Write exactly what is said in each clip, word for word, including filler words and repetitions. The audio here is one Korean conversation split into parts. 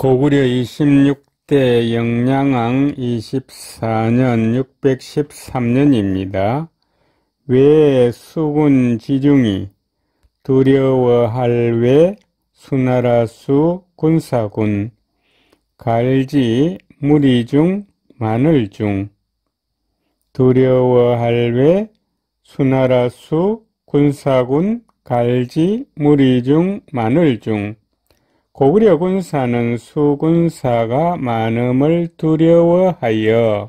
고구려 이십육 대 영량왕 이십사 년 육백십삼 년입니다. 왜 수군 지중이 두려워할 왜 수나라수 군사군 갈지 무리중 마늘중 두려워할 왜 수나라수 군사군 갈지 무리중 마늘중 고구려 군사는 수군사가 많음을 두려워하여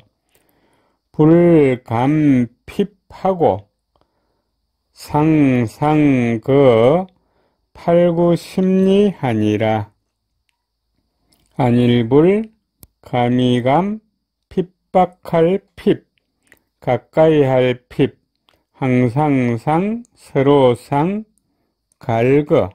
불감핍하고 상상 그 팔구심리하니라. 안일불 감이감 핍박할 핍 가까이할 핍 항상상 서로상 갈거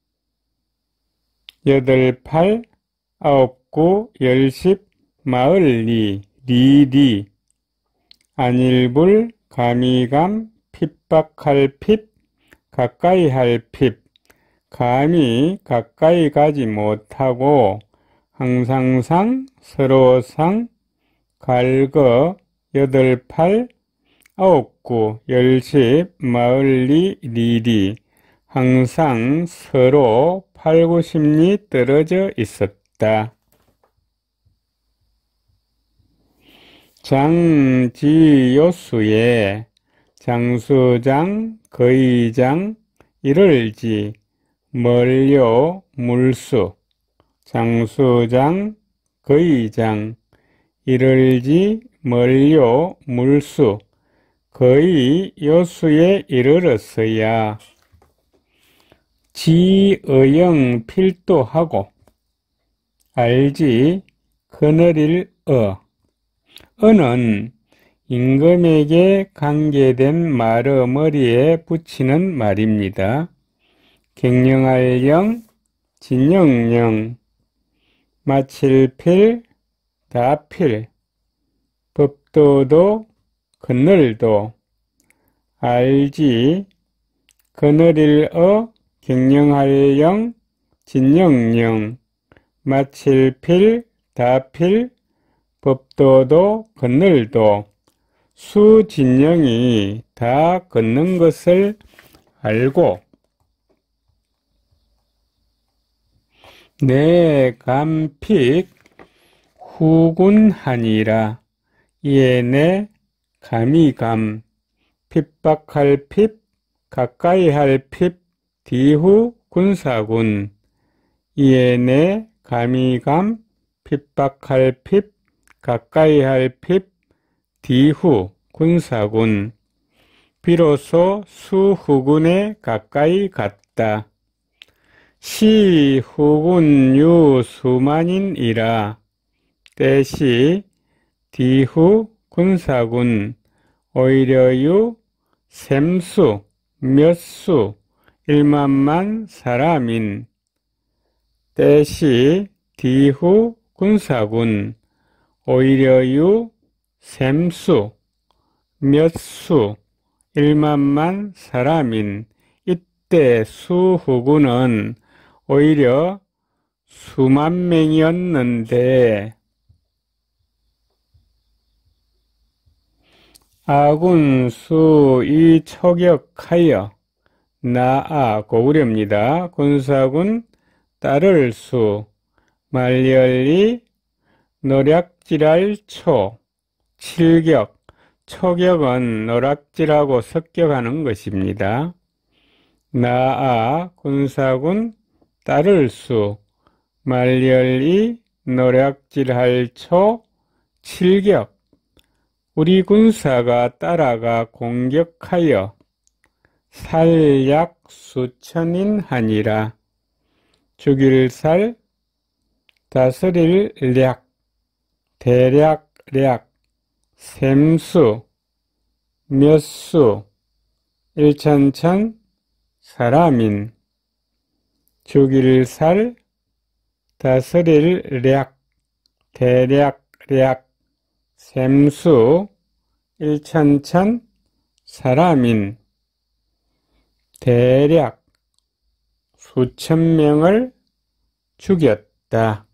여덟, 팔, 아홉, 구, 열십, 마을리, 리리, 안일불, 감이감, 핍박할 핍, 가까이할 핍, 감히 가까이 가지 못하고 항상상, 서로상, 갈거, 여덟, 팔, 아홉, 구, 열십, 마을리, 리리, 항상 서로 팔구심리 떨어져 있었다. 장지요수에 장수장, 거의장, 이를지, 멀요, 물수, 장수장, 거의장, 이를지, 멀요, 물수, 거의 요수에 이르렀어야 지의영 필도하고 알지 그늘일 어 어는 임금에게 관계된 말의 머리에 붙이는 말입니다. 갱령할 영, 진영령, 마칠필, 다필, 법도도, 그늘도, 알지, 그늘일 어, 갱령할 영, 진영령, 마칠필, 다필, 법도도, 그늘도, 수진영이 다 걷는 것을 알고 내 감픽 후군하니라. 이에 내 감이감 핍박할 핍 가까이할 핍 디후 군사군 이에 내 감이감 핍박할 핍 가까이할 핍 디후 군사군 비로소 수후군에 가까이 갔다. 시후군유 수만인이라 때시 디후 군사군 오히려유 샘수 몇수 일만만 사람인 때시 디후 군사군 오히려유 샘수 몇수 일만만 사람인 이때 수후군은 오히려 수만 명이었는데 아군 수이 초격하여 나아 고구려입니다. 군사군 따를 수 말열리 노략질할 초 칠격 초격은 노략질하고 습격하는 것입니다. 나아 군사군 따를 수 말열리 노략질할 초 칠격 우리 군사가 따라가 공격하여 살약 수천인 하니라. 죽일 살 다스릴 략 대략 략 샘수 몇수 일천천 사람인 죽일 살 다스릴 략 대략 략 샘수 일천천 사람인 대략 수천 명을 죽였다.